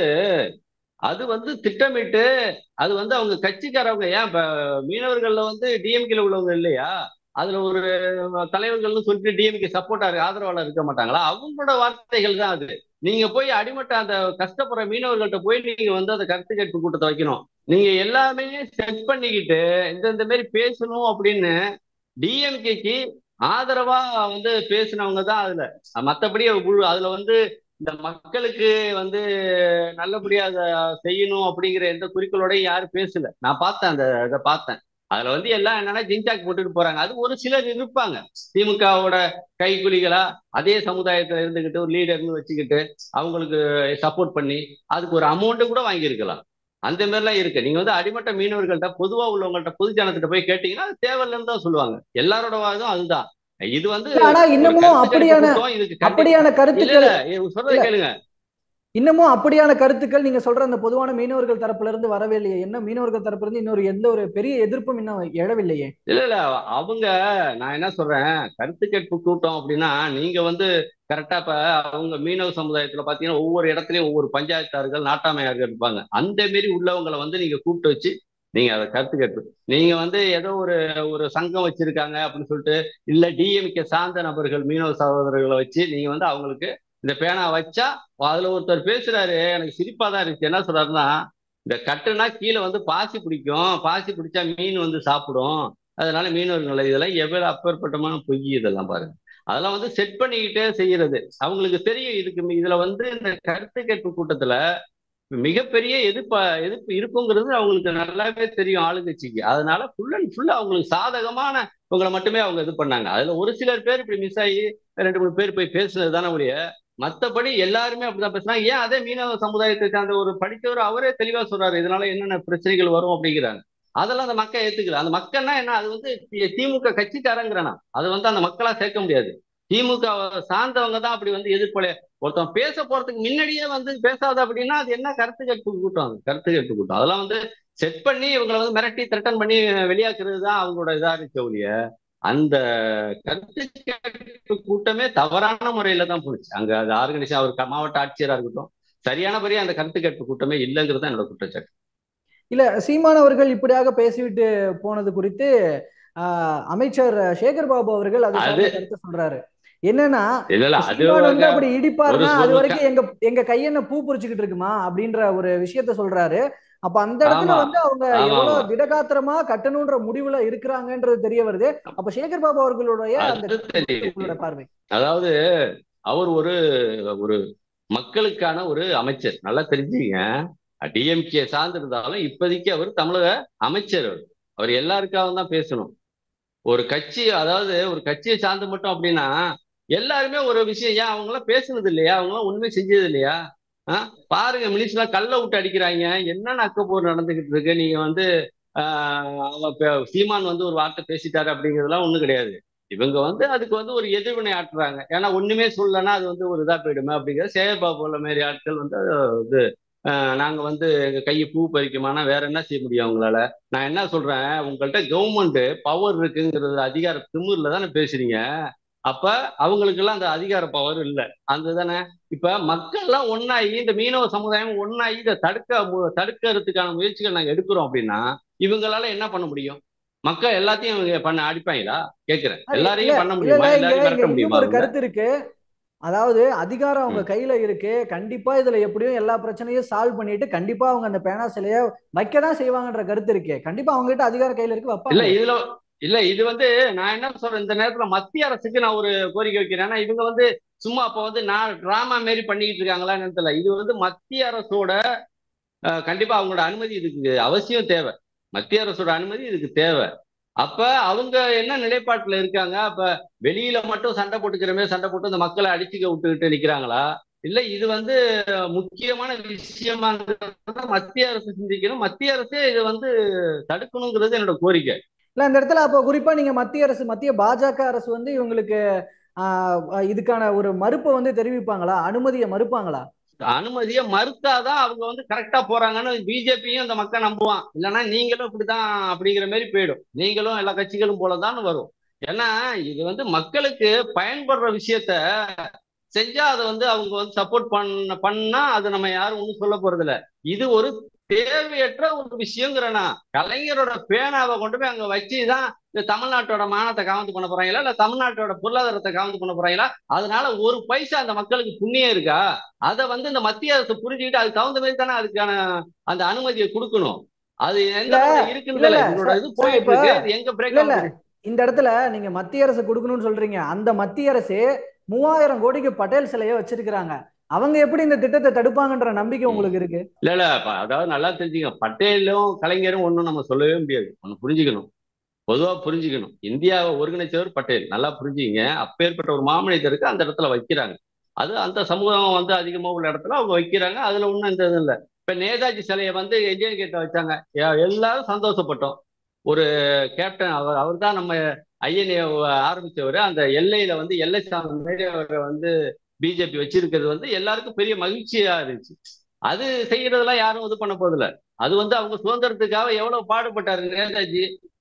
அது வந்து திட்டமிட்டு அது வந்து அவங்க கட்சிக்காரவங்க ஏன் இப்ப மீனவர்கள்ல வந்து டிஎம்கேல உள்ளவங்க இல்லையா? அதுல ஒரு தலைவர்கள்னு சொல்லிட்டு டிஎம்கே சப்போர்ட்டா ஆதரவாளர் இருக்க மாட்டாங்களா? அவங்களோட வார்த்தைகள் தான் அது. நீங்க போய் அடிமட்ட அந்த கஷ்டப்படுற மீனவர்கள்ட்ட போய் நீங்க வந்து அந்த கருத்து கேட்பு கூட்டத்தை வைக்கணும். நீங்க எல்லாமே செட் பண்ணிக்கிட்டு இந்த இந்த மாதிரி பேசணும் அப்படின்னு டிஎம்கேக்கு ஆதரவா வந்து பேசினவங்க தான் அதுல. மத்தபடி குழு அதுல வந்து இந்த மக்களுக்கு வந்து நல்லபடியா அதை செய்யணும் அப்படிங்கிற எந்த குறிக்கோளோடையும் யாரும் பேசல. நான் பார்த்தேன் அந்த இதை பார்த்தேன். அதுல வந்து எல்லாம் என்னன்னா ஜிங்டாக் போட்டுட்டு போறாங்க. அது ஒரு சிலர் இருப்பாங்க திமுகவோட கைக்குலிகளா அதே சமுதாயத்துல இருந்துகிட்டு ஒரு லீடர்னு வச்சுக்கிட்டு அவங்களுக்கு சப்போர்ட் பண்ணி அதுக்கு ஒரு அமௌண்ட் கூட வாங்கியிருக்கலாம். அந்த மாதிரிலாம் இருக்கு. நீங்க வந்து அடிமட்ட மீனவர்கள்ட்ட பொதுவா உள்ளவங்கள்ட்ட பொது ஜனத்திட்ட போய் கேட்டீங்கன்னா அது தேவையில்லைன்னு தான் சொல்லுவாங்க. எல்லாரோட வாதம் அதுதான். இது வந்து இல்ல, ஆனா ஒரு இன்னமும் கருத்து கணிப்பு அப்படியான கூட்டம். இதுக்கு கண்டிப்பா அப்படியான இல்ல கருத்துக்கள் இல்ல இவங்க சொல்றதை இல்ல கேளுங்க. இன்னமும் அப்படியான கருத்துக்கள் நீங்க சொல்ற அந்த பொதுவான மீனவர்கள் தரப்புல இருந்து வரவே இல்லையே. என்ன மீனவர்கள் தரப்புல இருந்து இன்னொரு எந்த ஒரு பெரிய எதிர்ப்பும் இன்னும் எழவில்லையே. இல்ல இல்ல அவங்க நான் என்ன சொல்றேன் கருத்து கேட்பு கூட்டம் அப்படின்னா நீங்க வந்து கரெக்டா இப்ப அவங்க மீனவ சமுதாயத்துல பாத்தீங்கன்னா ஒவ்வொரு இடத்துலயும் ஒவ்வொரு பஞ்சாயத்தார்கள் நாட்டாமையார்கள் இருப்பாங்க. அந்த மாரி உள்ளவங்களை வந்து நீங்க கூப்பிட்டு வச்சு நீங்க அதை கருத்து கேட்பு நீங்க வந்து ஏதோ ஒரு ஒரு சங்கம் வச்சிருக்காங்க அப்படின்னு சொல்லிட்டு இல்ல டிஎம்கே சார்ந்த நபர்கள் மீனவ சகோதரர்களை வச்சு நீங்க வந்து அவங்களுக்கு இந்த பேனா வச்சா அதுல ஒருத்தர் பேசுறாரு. எனக்கு சிரிப்பா தான் இருந்துச்சு. என்ன சொல்றாருன்னா இந்த கட்டுனா கீழே வந்து பாசி பிடிக்கும். பாசி பிடிச்சா மீன் வந்து சாப்பிடும். அதனால மீனவர்கள் இதெல்லாம் எவ்வளவு அப்பேற்பட்டமான பொய் இதெல்லாம் பாருங்க. அதெல்லாம் வந்து செட் பண்ணிக்கிட்டே செய்யறது. அவங்களுக்கு தெரியும் இதுக்கு இதுல வந்து இந்த கருத்து கேட்பு கூட்டத்துல மிகப்பெரிய எதிர்ப்பா எதிர்ப்பு இருக்குங்கிறது அவங்களுக்கு நல்லாவே தெரியும் ஆளுங்கட்சிக்கு. அதனால ஃபுல் அண்ட் ஃபுல் அவங்களுக்கு சாதகமான இவங்களை மட்டுமே அவங்க இது பண்ணாங்க. அதுல ஒரு சிலர் பேர் இப்படி மிஸ் ஆகி ரெண்டு மூணு பேர் போய் பேசுனது தானே ஒழிய மத்தபடி எல்லாருமே அப்படிதான் பேசுனாங்க. ஏன் அதே மீனவ சமுதாயத்தை சார்ந்த ஒரு படித்தவர் அவரே தெளிவா சொல்றாரு இதனால என்னென்ன பிரச்சனைகள் வரும் அப்படிங்கிறாங்க. அதெல்லாம் அந்த மக்கள் ஏத்துக்கல. அந்த மக்கள்னா என்ன அது வந்து தி- திமுக கட்சிக்காரங்கிறனா அதை வந்து அந்த மக்களா சேர்க்க முடியாது. திமுக சார்ந்தவங்க தான் அப்படி வந்து எதிர்ப்பலை ஒருத்தன் பேச போறதுக்கு முன்னாடியே வந்து பேசாத அப்படின்னா அது என்ன கருத்து கேட்பு கூட்டம்? அது கருத்து கேட்பு கூட்டம். அதெல்லாம் வந்து செட் பண்ணி இவங்களை வந்து மிரட்டி த்ரெட்டன் பண்ணி வெளியாக்குறது தான் அவங்களோட இதா இருக்க ஒழிய அந்த கருத்து கேட்பு கூட்டமே தவறான முறையில தான் போணுச்சு. அங்க அது ஆர்கனைசேஷன் அவர் க- மாவட்ட ஆட்சியரா இருக்கட்டும் சரியானபடியே அந்த கருத்து கேட்பு கூட்டமே இல்லைங்கிறது தான் என்னோட குற்றச்சாட்டு. இல்ல, சீமான் அவர்கள் இப்படியாக பேசிவிட்டு போனது குறித்து ஆஹ், அமைச்சர் சேகர் பாபு அவர்கள் அது அது சார்ந்த கருத்து சொல்றாரு. என்னன்னா இல்ல இல்ல அது சீமான் வந்து வாங்க அப்படி ஒரு இடிப்பாருன்னா அது ஒரு க- வரைக்கும் எங்க எங்க கையென்ன பூ பொறிச்சுக்கிட்டு இருக்குமா அப்படின்ற ஒரு விஷயத்த சொல்றாரு. அப்ப அந்த இடத்துல ஆமா வந்து அவங்க ஆமா ஆமா எவ்வளவு திடகாத்திரமா கட்டணுன்ற முடிவுல இருக்கிறாங்கன்றது தெரிய வருது. அப்ப சேகர் பாபு அவர்களுடைய அந்த அது கருத்து குறித்து தெரியுது. உங்களோட பார்வை. அதாவது அவர் ஒரு ஒரு மக்களுக்கான ஒரு அமைச்சர், நல்லா தெரிஞ்சுங்க. டிஎம்கே சார்ந்திருந்தாலும் இப்போதைக்கு அவர் தமிழக அமைச்சர். அவர் அவர் எல்லாருக்காகவும் தான் பேசணும். ஒரு கட்சி, அதாவது ஒரு கட்சியை சார்ந்து மட்டும் அப்படின்னா எல்லாருமே ஒரு விஷயம், ஏன் அவங்க எல்லாம் பேசுனது இல்லையா, அவங்க எல்லாம் ஒண்ணுமே செஞ்சது இல்லையா? ஆ? பாருங்க, மினிஸ்டர்லாம் கல்ல விட்டு அடிக்கிறாங்க, என்னென்ன அக்கப்போர் நடந்துகிட்டு இருக்கு. நீங்க வந்து ஆஹ் அவ பே- சீமான் வந்து ஒரு வார்த்தை பேசிட்டாரு அப்படிங்கிறதுலாம் ஒண்ணும் கிடையாது. இவங்க வந்து அதுக்கு வந்து ஒரு எதிர்வினை ஆற்றுறாங்க. ஏன்னா ஒண்ணுமே சொல்லலைன்னா அது வந்து ஒரு இதா போயிடுமே அப்படிங்கிற சேகர்பாபு உள்ள மாரி ஆட்கள் வந்து இது ஆஹ் நாங்க வந்து எங்க கையை பூ பறிக்குமானா வேற என்ன செய்ய முடியும் அவங்களால? நான் என்ன சொல்றேன், உங்கள்கிட்ட கவர்மெண்ட் பவர் இருக்குங்கிறது அதிகார திமிர்ல தானே பேசுறீங்க. அப்ப அவங்களுக்கெல்லாம் அந்த அதிகார பவர் இல்லை, அந்த தானே. இப்ப மக்கள் எல்லாம் ஒன்னாகி, இந்த மீனவ சமுதாயம் ஒன்னாகி இதை தடுக்க மு- தடுக்கிறதுக்கான முயற்சிகள் நாங்க எடுக்கிறோம் அப்படின்னா இவங்களால என்ன பண்ண முடியும்? மக்கள் எல்லாத்தையும் இவங்க பண்ண அடிப்பாங்களா? கேட்கிறேன். அது இல்ல எல்லாரையும் பண்ண இல்ல இல்ல முடியுமா? இங்க எல்லாரையும் இங்க மிரட்ட இன்னும் முடியுமா ஒரு அவங்க? கருத்து இருக்கு. அதாவது அதிகாரம் அவங்க ம். கையில இருக்கு. கண்டிப்பா இதுல எப்படியும் எல்லா பிரச்சனையும் சால்வ் பண்ணிட்டு கண்டிப்பா அவங்க அந்த பேனா சிலைய வைக்கதான் செய்வாங்கன்ற கருத்து இருக்கு. கண்டிப்பா அவங்க கிட்ட அதிகாரம் கையில இருக்கு, இல்ல வைப்பாங்களே. இதுல இல்ல இது வந்து நான் என்ன சொல்றேன், இந்த நேரத்துல மத்திய அரசுக்கு நான் ஒரு கோரிக்கை வைக்கிறேன். ஏன்னா இவங்க வந்து சும்மா அப்ப வந்து நான் டிராமா மாரி பண்ணிக்கிட்டு இருக்காங்களான்னு தெரியல. இது வந்து மத்திய அரசோட அஹ், கண்டிப்பா அவங்களோட அனுமதி இதுக்கு அவசியம் தேவை. மத்திய அரசோட அனுமதி இதுக்கு தேவை. அப்ப அவங்க என்ன நிலைப்பாட்டுல இருக்காங்க? அப்ப வெளியில மட்டும் சண்டை போட்டுக்கிற மாதிரி சண்டை போட்டு இந்த மக்களை அடிச்சுக்க விட்டுக்கிட்டு நிக்கிறாங்களா? இல்ல இது வந்து முக்கியமான விஷயமா மத்திய அரசு சிந்திக்கணும். மத்திய அரசே இது வந்து தடுக்கணுங்கிறது என்னோட கோரிக்கை. இல்ல அந்த இடத்துல அப்போ குறிப்பா நீங்க மத்திய அரசு, மத்திய பாஜக அரசு வந்து இவங்களுக்கு ஆஹ், இதுக்கான ஒரு மறுப்பை வந்து தெரிவிப்பாங்களா, அனுமதியை மறுப்பாங்களா? அனுமதியை மறுத்தாதான் அவங்க வந்து கரெக்டா போறாங்கன்னு பிஜேபியும் இந்த மக்கள் நம்புவான். இல்லைன்னா நீங்களும் இப்படிதான் அப்படிங்கிற மாதிரி போயிடும். நீங்களும் எல்லா கட்சிகளும் போலதான் வரும். ஏன்னா இது வந்து மக்களுக்கு பயன்படுற விஷயத்த செஞ்சா அதை வந்து அவங்க வந்து சப்போர்ட் பண்ண பண்ணா அது நம்ம யாரும் ஒன்றும் சொல்ல போறது இல்ல. இது ஒரு தேவையற்ற ஒரு விஷயங்கிறனா. கலைஞரோட பேனாவை கொண்டு போய் அங்க வச்சுதான் இந்த தமிழ்நாட்டோட மானத்தை காவந்து பண்ண போறாங்களா, இல்ல தமிழ்நாட்டோட பொருளாதாரத்தை காவந்து பண்ண போறாங்களா? அதனால ஒரு பைசா அந்த மக்களுக்கு புண்ணியம் இருக்கா? அதை வந்து இந்த மத்திய அரசு புரிஞ்சுக்கிட்டு அதுக்கு தகுந்த மாதிரி தானே அதுக்கான அந்த அனுமதியை கொடுக்கணும். அது எந்த இல்ல பக்கம் இல்ல இருக்குன்றதுல இல்ல இவங்களோட சார் இது சார் போயிட்டு இப்ப இருக்கு, இது எங்க இல்ல பிரேக் இல்ல ஆகுது. இந்த இடத்துல நீங்க மத்திய அரசு கொடுக்கணும்னு சொல்றீங்க. அந்த மத்திய அரசு மூவாயிரம் கோடிக்கு பட்டேல் சிலையை வச்சிருக்கிறாங்க. அவங்க எப்படி இந்த திட்டத்தை தடுப்பாங்கன்ற நம்பிக்கை ம். உங்களுக்கு இருக்கு? இல்ல இல்ல ப- அதாவது நல்லா தெரிஞ்சுங்க, பட்டேலும் கலைஞரும் ஒன்றும் நம்ம சொல்லவே முடியாது. ஒன்று புரிஞ்சுக்கணும், பொதுவா புரிஞ்சுக்கணும். இந்தியாவை ஒருங்கிணைச்சவர் பட்டேல், நல்லா புரிஞ்சுங்க. அப்பேற்பட்ட ஒரு மாமனிதருக்கு அந்த இடத்துல வைக்கிறாங்க. அது அந்த சமூகம் வந்து அதிகமா உள்ள இடத்துல அவங்க வைக்கிறாங்க. அதுல ஒண்ணும் இந்த இது இல்லை. இப்ப நேதாஜி சிலையை வந்து இந்தியன் கேட்ட வச்சாங்க. எ- எல்லாரும் சந்தோஷப்பட்டோம். ஒரு கேப்டன், அவர் அவர் தான் நம்ம ஐஎன்ஏ ஆரம்பிச்சவர். அந்த எல்லையில வந்து எல்லை சாமி மாரி அவரை வந்து பிஜேபி வச்சிருக்கிறது வந்து எல்லாருக்கும் பெரிய மகிழ்ச்சியா இருந்துச்சு. அது செய்யறதெல்லாம் யாரும் இது பண்ண போதில்ல. அது வந்து அவங்க சுதந்திரத்துக்காக எவ்வளவு பாடுபட்டாரு நேதாஜி.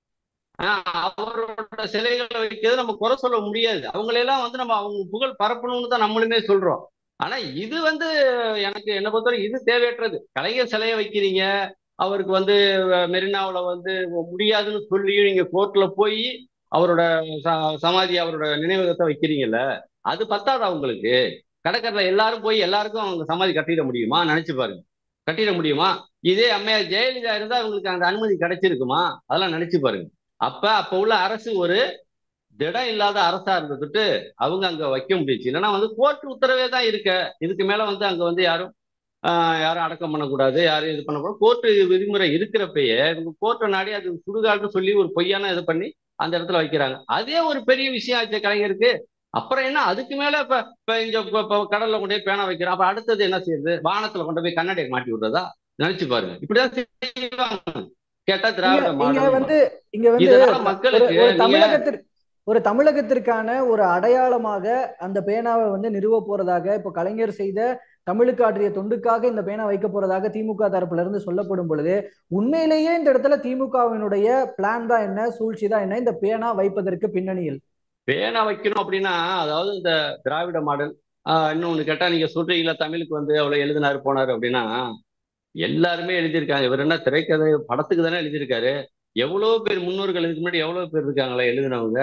ஆஹ் அவரோட சிலைகளை வைக்கிறது நம்ம குறை சொல்ல முடியாது. அவங்களையெல்லாம் வந்து நம்ம அவங்க புகழ் பரப்பணும்னு தான் நம்மளுமே சொல்றோம். ஆனா இது வந்து எனக்கு என்ன பொறுத்தவரை இது தேவையற்றது. கலைஞர் சிலையை வைக்கிறீங்க, அவருக்கு வந்து அஹ், மெரினாவுல வந்து முடியாதுன்னு சொல்லி நீங்க கோர்ட்ல போய் அவரோட ச- சமாதி, அவரோட நினைவகத்தை வைக்கிறீங்கல்ல, அது பத்தாதா உங்களுக்கு? கடற்கரையில எல்லாரும் போய் எல்லாருக்கும் அவங்க சமாதி கட்டிட முடியுமா? நினைச்சு பாருங்க. கட்டிட முடியுமா? இதே அம்மையார் ஜெயலலிதா இருந்தா அவங்களுக்கு அந்த அனுமதி கிடைச்சிருக்குமா? அதெல்லாம் நினைச்சு பாருங்க. அப்ப அப்ப உள்ள அரசு ஒரு திடம் இல்லாத அரசா இருந்துட்டு அவங்க அங்க வைக்க முடியுச்சு. இல்லைன்னா வந்து கோர்ட் உத்தரவே தான் இருக்க. இதுக்கு மேல வந்து அங்க வந்து யாரும் ஆஹ் யாரும் அடக்கம் பண்ணக்கூடாது, யாரும் இது பண்ணக்கூடாது, கோர்ட்டு விதிமுறை இருக்கிறப்பயே இவங்க கோர்ட்டை நாடி அது சுடுகாடுன்னு சொல்லி ஒரு பொய்யான இது பண்ணி அந்த இடத்துல வைக்கிறாங்க. அதே ஒரு பெரிய விஷயம் ஆச்சு கலைஞருக்கு. அப்புறம் என்ன அதுக்கு மேல இப்ப இப்ப இங்க இப்ப- இப்ப கடல்ல கொண்டு போய் பேனா வைக்கிறோம். அப்ப அடுத்தது என்ன செய்யுது? வானத்துல கொண்டு போய் கண்ணாடியை மாட்டி விடுறதா? நினைச்சு பாருங்க. இப்படிதான் செய்வாங்க. கேட்டா இங்க திராவிட இங்க மாடல். வந்து இங்க வந்து இதனால த- ஒரு மக்களுக்கு ஒரு நீங்க தமிழகத்திற்கு ஒரு தமிழகத்திற்கான ஒரு அடையாளமாக அந்த பேனாவை வந்து நிறுவ போறதாக இப்ப கலைஞர் செய்த தமிழுக்கு ஆற்றிய தொண்டுக்காக இந்த பேனா வைக்க போறதாக திமுக தரப்புல இருந்து சொல்லப்படும் பொழுது, உண்மையிலேயே இந்த இடத்துல திமுகவினுடைய பிளான் தான் என்ன, சூழ்ச்சி தான் என்ன இந்த பேனா வைப்பதற்கு பின்னணியில்? பேனா வைக்கணும் அப்படின்னா, அதாவது இந்த திராவிட மாடல். ஆஹ் இன்னொன்னு கேட்டா, நீங்க சொல்றீங்களா தமிழுக்கு வந்து அவ்வளவு எழுதினாரு போனாரு அப்படின்னா, எல்லாருமே எழுதியிருக்காங்க. இவர் என்ன திரைக்கதை படத்துக்கு தானே எழுதியிருக்காரு. எவ்வளவு பேர் முன்னோர்கள் இதுக்கு முன்னாடி எவ்வளவு பேர் இருக்காங்களா எழுதினவங்க.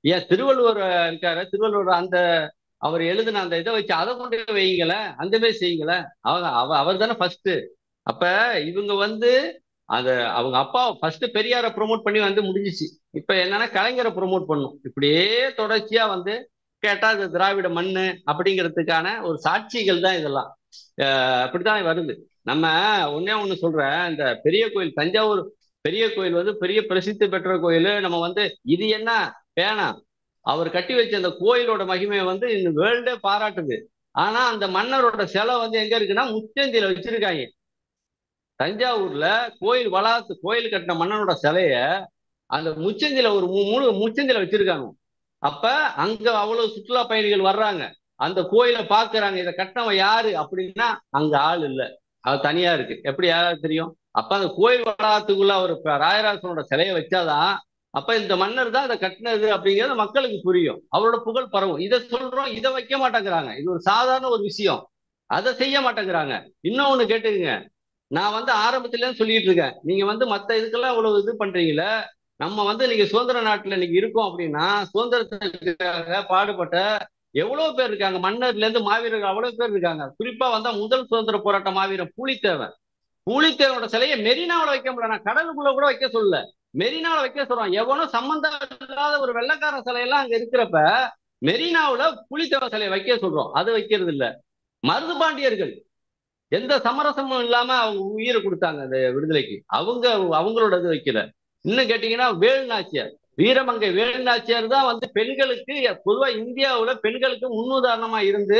ஏன் திருவள்ளுவர் இருக்காரு, திருவள்ளுவர் அந்த அவர் எழுதின அந்த இதை வச்சு அதை கொண்டு போய் வைங்களேன், அந்த மாதிரி செய்யுங்களேன். அவங்க அவ அவர் தானே ஃபர்ஸ்ட். அப்ப இவங்க வந்து அத அவங்க அப்பா ஃபர்ஸ்ட் பெரியாரை ப்ரொமோட் பண்ணி வந்து முடிஞ்சிச்சு. இப்ப என்னன்னா கலைஞரை ப்ரொமோட் பண்ணும். இப்படியே தொடர்ச்சியா வந்து கேட்டா அது திராவிட மண்ணு அப்படிங்கிறதுக்கான ஒரு சாட்சிகள் தான் இதெல்லாம். அஹ் அப்படித்தான் வருது. நம்ம ஒன்னே ஒண்ணு சொல்றேன், இந்த பெரிய கோயில் தஞ்சாவூர் பெரிய கோயில் வந்து பெரிய பிரசித்தி பெற்ற கோயில். நம்ம வந்து இது என்ன பேனா, அவர் கட்டி வச்ச அந்த கோயிலோட மகிமையை வந்து இந்த வேர்ல்டே பாராட்டுது. ஆனா அந்த மன்னரோட சிலை வந்து எங்க இருக்குன்னா முச்சந்தியில வச்சிருக்காங்க. தஞ்சாவூர்ல கோயில் வளாகத்து கோயில் கட்டின மன்னனோட சிலைய அந்த முச்சந்தில ஒரு முழு முச்சந்தில வச்சிருக்காங்க. அப்ப அங்க அவ்வளவு சுற்றுலா பயணிகள் வர்றாங்க, அந்த கோயிலை பாக்குறாங்க. இதை கட்டினவன் யாரு அப்படின்னா அங்க ஆள் இல்ல, அது தனியா இருக்கு. எப்படி யாராவது தெரியும்? அப்ப அந்த கோயில் வளாகத்துக்குள்ள ஒரு ராயராசனோட சிலையை வச்சாதான் அப்ப இந்த மன்னர் தான் அதை கட்டினது அப்படிங்கிறது மக்களுக்கு புரியும், அவரோட புகழ் பரவும். இதை சொல்றோம், இதை வைக்க மாட்டேங்கிறாங்க. இது ஒரு சாதாரண ஒரு விஷயம், அதை செய்ய மாட்டேங்கிறாங்க. இன்னொன்னு கேட்டுக்குங்க, நான் வந்து ஆரம்பத்துல சொல்லிட்டு இருக்கேன், நீங்க வந்து மத்த இதுக்கெல்லாம் இவ்வளவு இது பண்றீங்களே, நம்ம வந்து நீங்க சுதந்திர நாட்டுல இன்னைக்கு இருக்கோம் அப்படின்னா சுதந்திரத்துக்காக பாடுபட்ட எவ்வளவு பேர் இருக்காங்க, மன்னர்ல இருந்து மாவீரர்கள் அவ்வளவு பேர் இருக்காங்க. குறிப்பா வந்தா முதல் சுதந்திர போராட்ட மாவீரன் பூலித்தேவன். பூலித்தேவனோட சிலையை மெரினாவில் வைக்க முடியல, நான் கடலுக்குள்ள கூட வைக்க சொல்லல, மெரினாவில் வைக்க சொல்றோம். எவனும் சம்பந்தம் இல்லாத ஒரு வெள்ளக்கார சிலையெல்லாம் அங்க இருக்கிறப்ப மெரினாவுல புலித்தேவ சிலையை வைக்க சொல்றோம், அது வைக்கிறது இல்ல. மருதுபாண்டியர்கள் எந்த சமரசமும் இல்லாம அவங்க உயிரை கொடுத்தாங்க அந்த விடுதலைக்கு, அவங்க அவங்களோட இது வைக்கல. இன்னும் கேட்டீங்கன்னா வேலுநாச்சியார், வீரமங்கை வேலுநாச்சியார் தான் வந்து பெண்களுக்கு பொதுவா இந்தியாவுல பெண்களுக்கு முன்னுதாரணமா இருந்து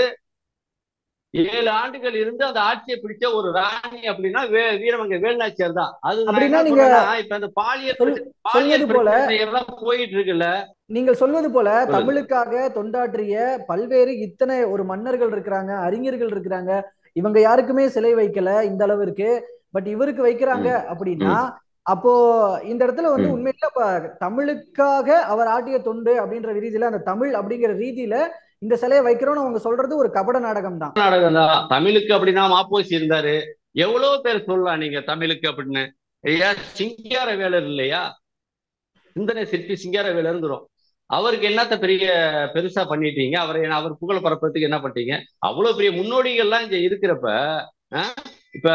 ஏழு ஆண்டுகள் இருந்து அந்த ஆட்சியை பிடிச்ச ஒரு ராணி அப்படின்னா வே வீரமங்கை வேலுநாச்சியார் தான். அது நான் அப்படின்னா என்ன நீங்க சொல்றேன்னா, இப்ப அந்த பாலியல் சொல் பிரச்சனை சொல்வது பாலியல் போல பிரச்சனை எல்லாம் போயிட்டு இருக்குல்ல. நீங்கள் சொல்வது போல சொல்லுங்க. தமிழுக்காக தொண்டாற்றிய பல்வேறு இத்தனை ஒரு மன்னர்கள் இருக்கிறாங்க, அறிஞர்கள் இருக்கிறாங்க, இவங்க யாருக்குமே சிலை வைக்கல இந்த அளவிற்கு, பட் இவருக்கு வைக்கிறாங்க ம் அப்படின்னா ம் அப்போ இந்த இடத்துல வந்து ம் உண்மையில அப்ப தமிழுக்காக அவர் ஆட்டிய தொண்டு அப்படின்ற ரீதியில, அந்த தமிழ் அப்படிங்கிற ரீதியில இந்த சிலையை வைக்கிறோம்னு அவங்க சொல்றது ஒரு கபட நாடகம் தான். நாடகம் தான். தமிழுக்கு அப்படின்னா மாப்போசி இருந்தாரு, எவ்வளவு பேர் சொல்லலாம் நீங்க தமிழுக்கு அப்படின்னு. ஐயா சிங்கார வேலர் இல்லையா, சிந்தனை சிற்பி சிங்கார வேலருங்கிறோம். அவருக்கு என்னத்த பெரிய பெருசா பண்ணிட்டீங்க, அவரை அவர் புகழ பரப்புறதுக்கு என்ன பண்ணிட்டீங்க? அவ்வளவு பெரிய முன்னோடிகள்லாம் இங்க இருக்கிறப்ப அஹ், இப்ப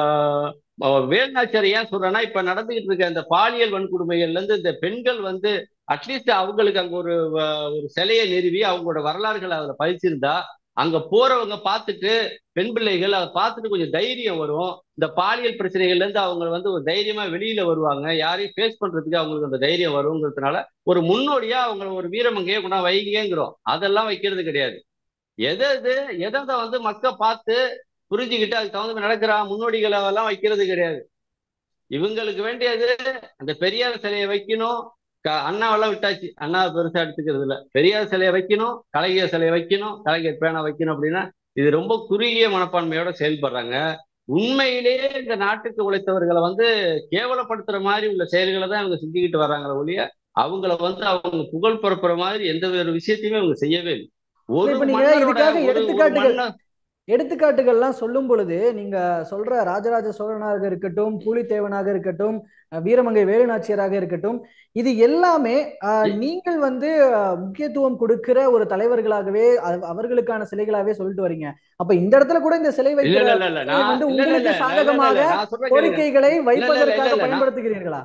அஹ், வேலுநாச்சியார் ஏன் சொல்றேன்னா, இப்ப நடந்துகிட்டு இருக்க இந்த பாலியல் வன்கொடுமைகள்ல இருந்து இந்த பெண்கள் வந்து அட்லீஸ்ட் அவங்களுக்கு அங்க ஒரு அஹ், ஒரு சிலையை நிறுவி அவங்களோட வரலாறுகளை அதுல பதிச்சிருந்தா அங்க போறவங்க பார்த்துட்டு, பெண் பிள்ளைகள் அதை பார்த்துட்டு கொஞ்சம் தைரியம் வரும். இந்த பாலியல் பிரச்சனைகள்ல இருந்து அவங்க வந்து ஒரு தைரியமா வெளியில வருவாங்க, யாரையும் ஃபேஸ் பண்றதுக்கு அவங்களுக்கு அந்த தைரியம் வருங்கிறதுனால ஒரு முன்னோடியா அவங்க ஒரு வீரமங்கையை கொண்டா வைங்கிறோம். அதெல்லாம் வைக்கிறது கிடையாது. எதை எது எதை எதை வந்து மக்கள் பார்த்து புரிஞ்சுக்கிட்டு அதுக்கு தகுந்த மாதிரி நடக்கிறா முன்னோடிகளை எல்லாம் வைக்கிறது கிடையாது. இவங்களுக்கு வேண்டியது அந்த பெரியார் சிலையை வைக்கணும். க- அண்ணாவெல்லாம் விட்டாச்சு, அண்ணாவை பெருசா எடுத்துக்கிறது இல்ல. பெரியார் சிலையை வைக்கணும், கலைஞர் சிலையை வைக்கணும், கலைஞர் பேனா வைக்கணும் அப்படின்னா இது ரொம்ப குறுகிய மனப்பான்மையோட செயல்படுறாங்க. உண்மையிலேயே இந்த நாட்டுக்கு உழைத்தவர்களை வந்து கேவலப்படுத்துற மாதிரி உள்ள செயல்களை தான் இவங்க செஞ்சுக்கிட்டு வர்றாங்களே ஒழிய அவங்கள வந்து அவங்க புகழ் பரப்புற மாதிரி எந்த ஒரு விஷயத்தையுமே அவங்க செய்யவே இல்லை. இல்ல, ஒரு இப்ப நீங்க மன்னரோட இதுக்காக ஒரு ஒரு எடுத்துக்காட்டுகள் மன்னர் எடுத்துக்காட்டுகள்லாம் சொல்லும் பொழுது நீங்க சொல்ற ராஜராஜ சோழனாக இருக்கட்டும், பூலித்தேவனாக இருக்கட்டும், அஹ் வீரமங்கை வேலுநாச்சியராக இருக்கட்டும், இது எல்லாமே அஹ், நீங்கள் வந்து அஹ், முக்கியத்துவம் கொடுக்கிற ஒரு தலைவர்களாகவே அவ- அவர்களுக்கான சிலைகளாகவே சொல்லிட்டு வர்றீங்க. அப்ப இந்த இடத்துல கூட இந்த சிலை இல்ல வைக்கிற இல்ல இல்ல இல்ல பிரச்சனை நான் வந்து இல்ல இல்ல இல்ல உங்களுக்கு இல்ல இல்ல இல்ல சாதகமாக இல்ல நான் சொல்றேன் கேளுங்க. கோரிக்கைகளை இல்ல இல்ல இல்ல இல்ல வைப்பதற்காக இல்ல நான் பயன்படுத்துகிறீர்களா?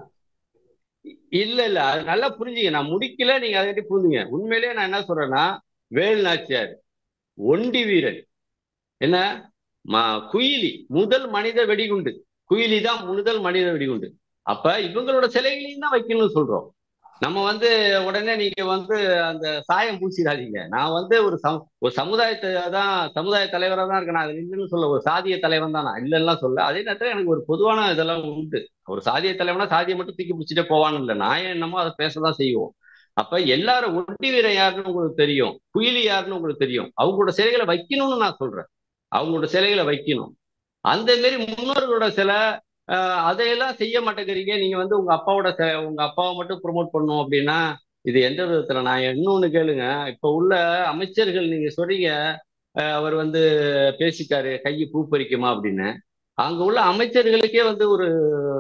இல்ல இல்ல அது நல்லா புரிஞ்சுங்க, நான் முடிக்கல, நீங்க அதை பத்தி புரிஞ்சுங்க. உண்மையிலேயே நான் என்ன சொல்றேன்னா, வேலு நாச்சியார் ஒண்டி வீரன், என்ன ம- குயிலி முதல் மனித வெடிகுண்டு, குயிலி தான் முதல் மனித வெடிகுண்டு. அப்ப இவங்களோட சிலைகளையும் தான் வைக்கணும்னு சொல்றோம். நம்ம வந்து உடனே நீங்க வந்து அந்த சாயம் பூசிடாதீங்க. நான் வந்து ஒரு சம ஒரு சமுதாயத்தை தான் சமுதாய தலைவராக தான் இருக்கேன், நான் அது இல்லைன்னு சொல்ல, ஒரு சாதிய தலைவன் தான் நான், இல்லைன்னா சொல்ல. அதே நேரத்தில் எனக்கு ஒரு பொதுவான இதெல்லாம் உண்டு. ஒரு சாதிய தலைவனா சாதியை மட்டும் தூக்கி பிடிச்சிட்டே போவான்னு இல்லை, நான் என்னமோ அதை பேசதான் செய்வோம். அப்ப எல்லாரும் ஒட்டி வீரன் யாருன்னு உங்களுக்கு தெரியும், குயிலி யாருன்னு உங்களுக்கு தெரியும். அவங்களோட சிலைகளை வைக்கணும்னு நான் சொல்றேன், அவங்களோட சிலைகளை வைக்கணும். அந்த மாரி முன்னோர்களோட சில அஹ், அதையெல்லாம் செய்ய மாட்டேங்கிறீங்க. நீங்க வந்து உங்க அப்பாவோட ச- உங்க அப்பாவை மட்டும் ப்ரொமோட் பண்ணணும் அப்படின்னா இது எந்த விதத்துல? நான் இன்னொன்னு கேளுங்க, இப்ப உள்ள அமைச்சர்கள் நீங்க சொல்றீங்க, அஹ், அவர் வந்து பேசிட்டாரு கையை பூ பறிக்குமா அப்படின்னு. அங்க உள்ள அமைச்சர்களுக்கே வந்து ஒரு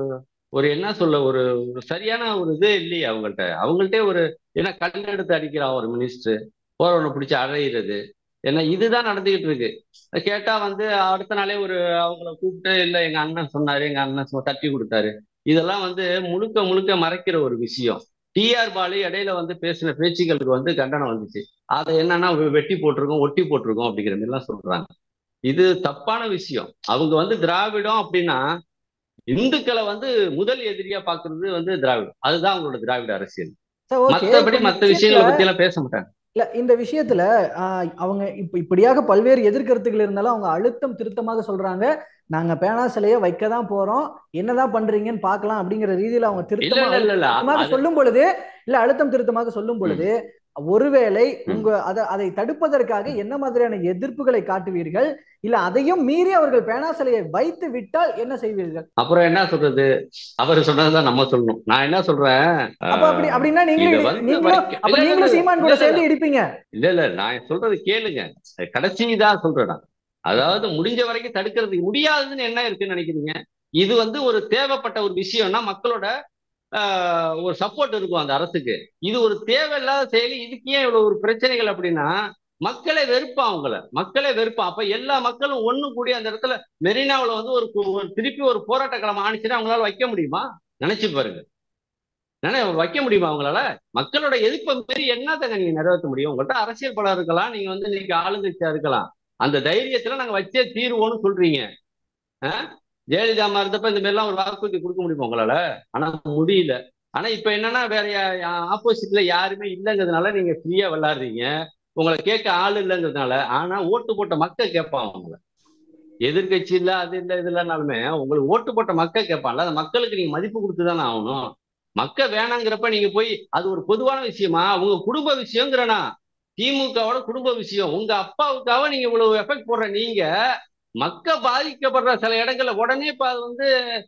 ஒரு என்ன சொல்ல ஒரு ஒரு சரியான ஒரு இதே இல்லையே அவங்கள்ட்ட அவங்கள்ட்டே ஒரு என்ன கல் எடுத்து அடிக்கிறான் ஒரு மினிஸ்டர் போறவனை பிடிச்சி அழையிறது ஏன்னா இதுதான் நடந்துகிட்டு இருக்கு. கேட்டா வந்து அடுத்த நாளே ஒரு அவங்கள கூப்பிட்டு இல்ல எங்க அண்ணன் சொன்னாரு எங்க அண்ணன் சொ- தட்டி கொடுத்தாரு. இதெல்லாம் வந்து முழுக்க முழுக்க மறைக்கிற ஒரு விஷயம். டிஆர் பாலு இடையில வந்து பேசின பேச்சுக்களுக்கு வந்து கண்டனம் வந்துச்சு. அதை என்னன்னா வெ- வெட்டி போட்டிருக்கோம் ஒட்டி போட்டிருக்கோம் அப்படிங்கிற மாதிரி எல்லாம் சொல்றாங்க. இது தப்பான விஷயம். அவங்க வந்து திராவிடம் அப்படின்னா இந்துக்களை வந்து முதல் எதிரியா பாக்குறது வந்து திராவிடம். அதுதான் அவங்களோட திராவிட அரசியல். Sir okay. இப்போ மத்தபடி இந்த மத்த விஷயத்துல விஷயங்களை பத்தி எல்லாம் பேச மாட்டாங்க. இல்ல இந்த விஷயத்துல ஆஹ், அவங்க இப்ப இப்படியாக பல்வேறு எதிர்கருத்துக்கள் இருந்தாலும் அவங்க அழுத்தம் திருத்தமாக சொல்றாங்க. நாங்க பேனா சிலையை வைக்க தான் போறோம், என்னதான் பண்றீங்கன்னு பார்க்கலாம் அப்படிங்கிற ரீதியில அவங்க இல்ல திருத்தமா இல்ல இல்ல அழுத்தம் இல்ல திருத்தமாக அது சொல்லும் பொழுது, இல்ல அழுத்தம் திருத்தமாக சொல்லும் ம், பொழுது, ஒருவேளை ம். உங்க அதை அதை தடுப்பதற்காக என்ன மாதிரியான எதிர்ப்புகளை காட்டுவீர்கள்? இல்ல அதையும் மீறி அவர்கள் பேனா சிலையை வைத்து விட்டால் என்ன செய்வீர்கள்? அப்புறம் என்ன சொல்றது? அவர் சொன்னதுதான் நம்ம சொல்லணும். நான் என்ன சொல்றேன், அப்ப அப்படி ஆஹ், அப்படின்னா நீங்களும் இத இடி- வந்து நீங்களும் வைக்க அப்ப இல்ல இல்ல இல்ல நீங்களும் சீமான் இல்ல கூட இல்ல இல்ல சேர்ந்து இடிப்பீங்க. இல்ல இல்ல நான் சொல்றது கேளுங்க. கடைசி தான் சொல்றேன் நான். ஓகே. அதாவது முடிஞ்ச வரைக்கும் தடுக்கிறதுக்கு முடியாதுன்னு என்ன இருக்குன்னு நினைக்கிறீங்க? இது வந்து ஒரு தேவைப்பட்ட ஒரு விஷயம்னா மக்களோட ஆஹ், ஒரு சப்போர்ட் இருக்கும் அந்த அரசுக்கு. இது ஒரு தேவையில்லாத செயலி. இதுக்கு ஏன் இவ்வளவு ஒரு பிரச்சனைகள் அப்படின்னா மக்களே வெறுப்பான் அவங்கள. மக்களே வெறுப்பான். அப்ப எல்லா மக்களும் ஒண்ணு கூடி அந்த இடத்துல மெரினாவுல வந்து ஒரு ஒரு திருப்பி ஒரு போராட்ட களம் ஆணிச்சுன்னா அவங்களால வைக்க முடியுமா? நினைச்சு பாருங்க. நினை வைக்க முடியுமா அவங்களால? மக்களோட எதிர்ப்பை மீறி என்னத்தங்க நீங்க நிறைவேற்ற முடியும்? உங்கள்கிட்ட அரசியல் பலம் இருக்கலாம், நீங்க வந்து இன்னைக்கு ஆளுங்கட்சியா இருக்கலாம். அந்த தைரியத்துல நாங்க வச்சே தீர்வோம்னு சொல்றீங்க. ஆஹ்? ஜெயலலிதா அம்மா இருந்தப்ப இந்த மாதிரி எல்லாம் ஒரு வாக்குறுதி கொடுக்க முடியுமா உங்களால? ஆனா முடியல. ஆனா இப்ப என்னன்னா வேற ஆப்போசிட்ல யாருமே இல்லைங்கிறதுனால நீங்க ஃப்ரீயா விளையாடுறீங்க. உங்களை கேட்க ஆள் இல்லைங்கிறதுனால. ஆனா ஓட்டு போட்ட மக்கள் கேட்பான் அவங்கள. எதிர்கட்சி இல்ல அது இல்ல இது இல்லைனாலுமே உங்களுக்கு ஓட்டு போட்ட மக்கள் கேட்பான்ல. அந்த மக்களுக்கு நீங்க மதிப்பு கொடுத்துதானே ஆகணும். மக்கள் வேணாங்கிறப்ப நீங்க போய் அது ஒரு பொதுவான விஷயமா உங்க குடும்ப விஷயங்கிறனா? திமுகவோட குடும்ப விஷயம். உங்க அப்பாவுக்காக நீங்க இவ்வளவு எஃபெக்ட் போடுற நீங்க மக்கள் பாதிக்கப்படுற சில இடங்கள்ல உடனே இப்ப அது வந்து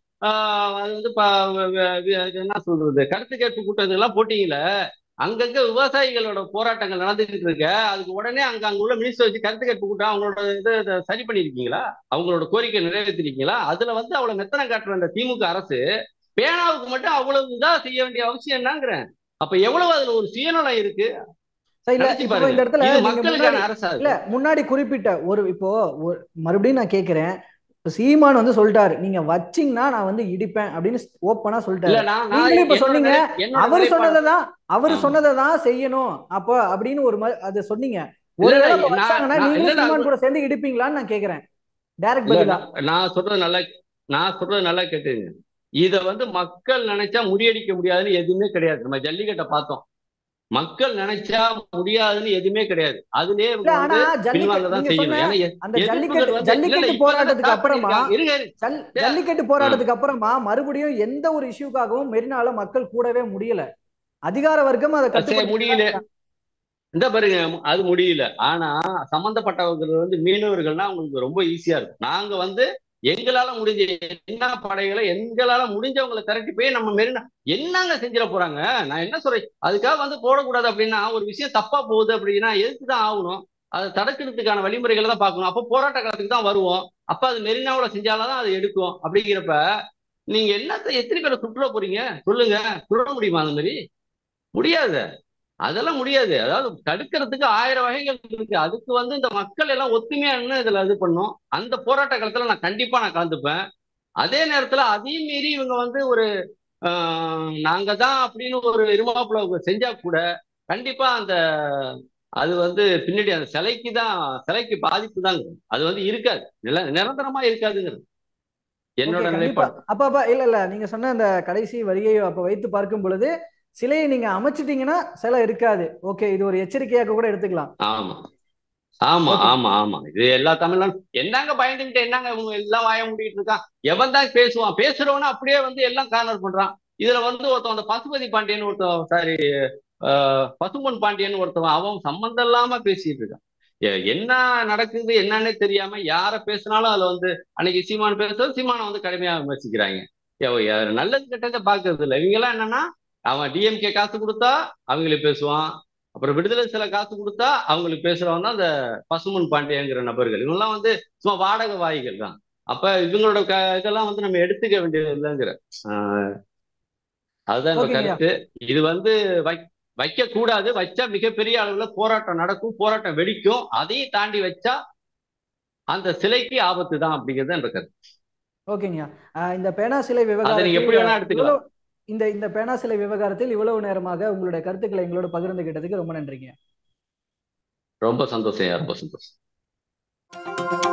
ஆஹ், அது வந்து ப- வ- வ- வ- என்ன சொல்றது கருத்து கேட்பு கூட்டம் இதெல்லாம் போட்டீங்களே. அங்கங்க விவசாயிகளோட போராட்டங்கள் நடந்துகிட்டு இருக்க. அதுக்கு உடனே அங்க அங்க உள்ள மினிஸ்டர் வச்சு கருத்து கேட்பு கூட்டம் அவங்களோட இதை இதை சரி பண்ணிருக்கீங்களா? அவங்களோட கோரிக்கை நிறைவேற்றிருக்கீங்களா? அதுல வந்து அவ்வளவு மெத்தனை காட்டுற அந்த திமுக அரசு பேனாவுக்கு மட்டும் அவ்வளவு இதா செய்ய வேண்டிய அவசியம் என்னங்கிறேன். அப்ப எவ்வளவு அதுல ஒரு சுயநலம் இருக்கு? சரி, இல்ல நினைச்சு இப்போ பாருங்க. இந்த இடத்துல இது நீங்க முன்னாடி மக்களுக்கான அரசா இல்ல இது? முன்னாடி குறிப்பிட்ட ஒரு இப்போ ஒரு மறுபடியும் நான் கேட்கிறேன். இப்ப சீமான் வந்து சொல்லிட்டாரு, நீங்க வச்சீங்கன்னா நான் வந்து இடிப்பேன் அப்படின்னு ஓப்பனா இல்ல சொல்லிட்டாரு. நான் நான் நீங்களும் இப்ப என்னோட சொன்னீங்க, நிலை என்னோட அவர் நிலைப்பாடு. சொன்னதை தான் அவர் ஆமா. சொன்னதை தான் செய்யணும் அப்ப அப்படின்னு ஒரு ம- அது சொன்னீங்க. இல்ல இல்ல ஒருவேளை இப்ப நான் வச்சாங்கன்னா நான் இல்ல நீங்களும் இல்ல அது சீமான் கூட சேர்ந்து இடிப்பீங்களான்னு நான் கேட்கிறேன். டைரக்ட் இல்ல பதிலா. நான் நான் சொல்றது நல்லா நான் சொல்றது நல்லா கேட்டுங்க. இத வந்து மக்கள் நினைச்சா முறியடிக்க முடியாதுன்னு எதுவுமே கிடையாது. நம்ம ஜல்லிக்கட்டை பார்த்தோம். மக்கள் நினைச்சா முடியாதுன்னு எதுவுமே கிடையாது. அதுலயே இல்ல இவங்க ஆனா வந்து பின்வாங்க ஜல்லிக்கட்டு தான் நீங்க சொன்ன செய்யணும். ஏன்னா எ- அந்த ஜல்லிக்கட்டு எதிர்ப்புகள் வந்து இல்ல இல்ல ஜல்லிக்கட்டு இப்பதானே போராட்டத்துக்கு ஸ்டார்ட் அப்புறமா பண்ணிருக்காங்க. இருங்க இருங்க. ஜல் ஏ, ஜல்லிக்கட்டு ஆ. போராட்டத்துக்கு அப்புறமா மறுபடியும் எந்த ஒரு இஷ்யூக்காகவும் மெரினால மக்கள் கூடவே முடியல. அதிகார வர்க்கம் அதை சரி கட்டுப்படுத்திட்டு தான் முடியல. இருக்காங்க. இந்த பாருங்க அது முடியல. ஆனா சம்பந்தப்பட்டவர்கள் வந்து மீனவர்கள்னா அவங்களுக்கு ரொம்ப ஈஸியா இருக்கும். நாங்க வந்து எங்களால முடிஞ்ச என்ன படைகளை எங்களால முடிஞ்சவங்களை திரட்டி போய் நம்ம மெரினா என்னங்க செஞ்சிட போறாங்க? நான் என்ன சொல்றேன் அதுக்காக வந்து போடக்கூடாது அப்படின்னா ஒரு விஷயம் தப்பா போகுது அப்படின்னா எதுக்கு தான் ஆகணும்? அதை தடுக்கிறதுக்கான வழிமுறைகளை தான் பார்க்கணும். அப்போ போராட்ட காலத்துக்கு தான் வருவோம். அப்ப அது மெரினாவோட செஞ்சால்தான் அது எடுக்கும். அப்படிங்கிறப்ப நீங்க என்னத்தை எத்தனை பேரை சுற்றுலா போறீங்க சொல்லுங்க? சுட முடியுமா அந்த மாதிரி? முடியாது. அதெல்லாம் முடியாது. அதாவது தடுக்கிறதுக்கு ஆயிரம் வகைகள் இருக்கு. அதுக்கு வந்து இந்த மக்கள் எல்லாம் ஒத்துமையா நின்னு இதுல இது பண்ணும். அந்த போராட்ட காலத்துல நான் கண்டிப்பா நான் கலந்துப்பேன். அதே நேரத்துல அதையும் மீறி இவங்க வந்து ஒரு ஆஹ், நாங்க தான் அப்படின்னு ஒரு இருமாப்புல செஞ்சா கூட கண்டிப்பா அந்த அது வந்து பின்னாடி அந்த சிலைக்கு தான் சிலைக்கு பாதிப்பு தாங்க. அது வந்து இருக்காது. நில நிரந்தரமா இருக்காதுங்கிறது ஓகே, என்னோட கண்டிப்பா. நிலைப்பாடு. அப்ப அப்ப இல்ல இல்ல நீங்க சொன்ன அந்த கடைசி வரியை அப்ப வைத்து பார்க்கும் பொழுது சிலையை நீங்க அமைச்சிட்டீங்கன்னா சிலை இருக்காது. ஓகே, இது ஒரு எச்சரிக்கையாக கூட எடுத்துக்கலாம். ஆமா ஆமா ஓகே. ஆமா ஆமா இது எல்லா தமிழ்நாடு என்னங்க பயந்துகிட்டு என்னங்க இவங்க எல்லாம் வாய முடிக்கிட்டு இருக்கான். எவன் தான் பேசுவான்? பேசுறவன அப்படியே வந்து எல்லாம் கார்னர் பண்றான். இதுல வந்து ஒருத்தன் அந்த பசுபதி பாண்டியன் ஒருத்தன் சாரி பசும்பொன் பாண்டியன் ஒருத்தவன் அவன் சம்மந்தம் இல்லாம பேசிட்டு இருக்கான். எ- என்ன நடக்குது என்னன்னே தெரியாம யார பேசினாலும் அதுல வந்து அன்னைக்கு சீமான் பேசுறது சீமானை வந்து கடுமையா விமர்சிக்கிறாங்க. எவ- யாரு நல்லது கெட்டதை பாக்குறது இல்லை. இவங்க எல்லாம் என்னன்னா அவன் டிஎம்கே காசு கொடுத்தா அவங்களுக்கு பேசுவான். அப்புறம் விடுதலை சில காசு கொடுத்தா அவங்களுக்கு பேசுறவன் தான் அந்த பசுமன் பாண்டியங்கிற நபர்கள். இவங்கெல்லாம் வந்து சும்மா வாடகை வாய்கள் தான். அப்ப இவங்களோட க இதெல்லாம் வந்து நம்ம எடுத்துக்க வேண்டியது இல்லைங்கிற ஆஹ் அதுதான் என்னோட ஓகேங்கய்யா. கருத்து. இது வந்து வை வைக்க கூடாது. வச்சா மிகப்பெரிய அளவுல போராட்டம் நடக்கும், போராட்டம் வெடிக்கும். அதையும் தாண்டி வச்சா அந்த சிலைக்கு ஆபத்து தான் அப்படிங்கிறது என்னோட கருத்து. ஓகேங்கய்யா. ஆஹ் இந்த பேனா சிலை அதை நீங்க விவகாரத்தில் எப்படி வேணா அஹ், எடுத்துக்கலாம். இவ்வளவு இந்த இந்த பேனா சிலை விவகாரத்தில் இவ்வளவு நேரமாக உங்களுடைய கருத்துக்களை எங்களோட பகிர்ந்துகிட்டதுக்கு ரொம்ப நன்றிங்க. ரொம்ப சந்தோஷம், ரொம்ப சந்தோஷம்.